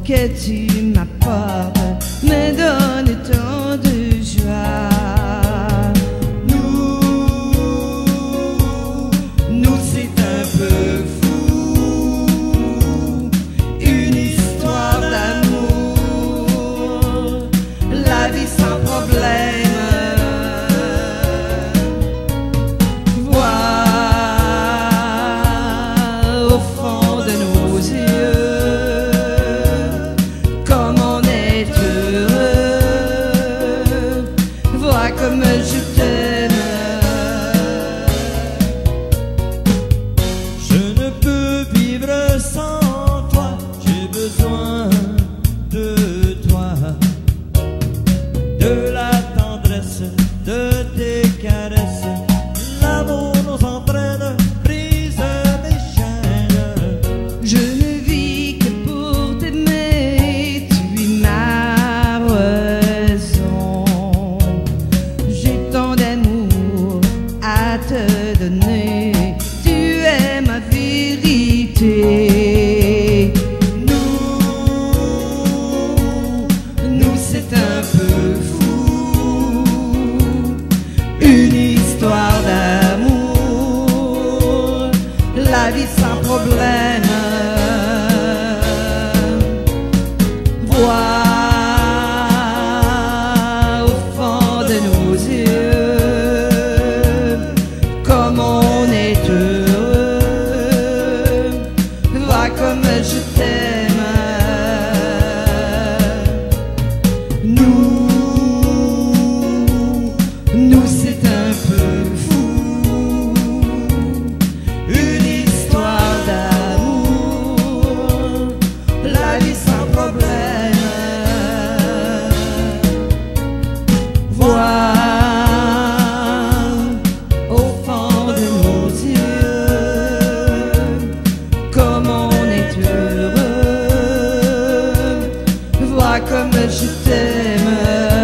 que tu m'apportes me donne tant de joie. Nous c'est un peu fou, une histoire d'amour, la vie sans problème. Comme je t'aime, je ne peux vivre sans toi, j'ai besoin de toi, de la tendresse, de tes caresses, l'amour nous entraîne, brise mes chaînes. Je ne vis que pour t'aimer, tu es ma te donner, tu es ma vérité. Nous c'est un peu fou, une histoire d'amour, la vie sans problème. Vois au fond de nos yeux comme on est heureux, vois comme je t'aime. Nous c'est un peu fou, une histoire d'amour, la vie sans problème. Vois comme je t'aime.